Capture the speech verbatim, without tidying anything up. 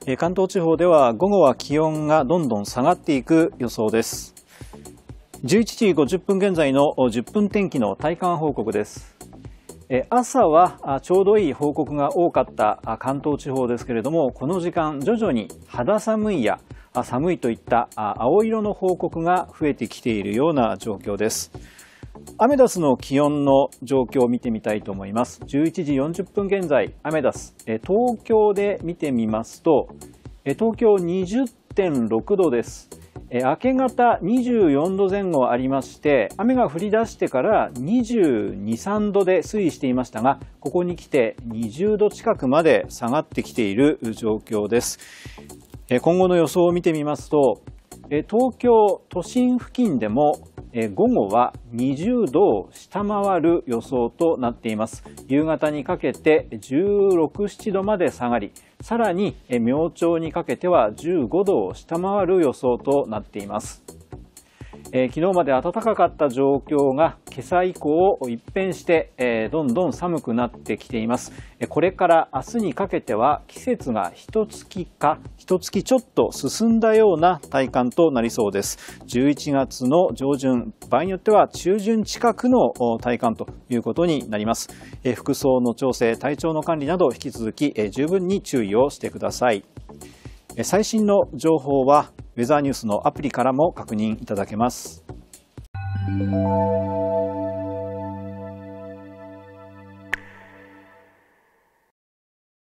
えー、関東地方では午後は気温がどんどん下がっていく予想です。じゅういちじごじゅっぷん現在のじゅっぷん天気の体感報告です。えー、朝はちょうどいい報告が多かった関東地方ですけれども、この時間徐々に肌寒いや寒いといった青色の報告が増えてきているような状況です。アメダスの気温の状況を見てみたいと思います。じゅういちじよんじゅっぷん現在、アメダス、東京で見てみますと、東京 にじゅってんろくどです。明け方にじゅうよんどぜん後ありまして、雨が降り出してからにじゅうに、さんどで推移していましたが、ここに来てにじゅうど近くまで下がってきている状況です。今後の予想を見てみますと、東京都心付近でも午後はにじゅうどを下回る予想となっています。夕方にかけてじゅうろく、ななどまで下がり、さらに明朝にかけてはじゅうごどを下回る予想となっています。えー、昨日まで暖かかった状況が今朝以降一変して、えー、どんどん寒くなってきています。これから明日にかけては季節が一月か一月ちょっと進んだような体感となりそうです。じゅういちがつの上旬、場合によっては中旬近くの体感ということになります。えー、服装の調整、体調の管理など引き続き、えー、十分に注意をしてください。最新の情報はウェザーニュースのアプリからも確認いただけます。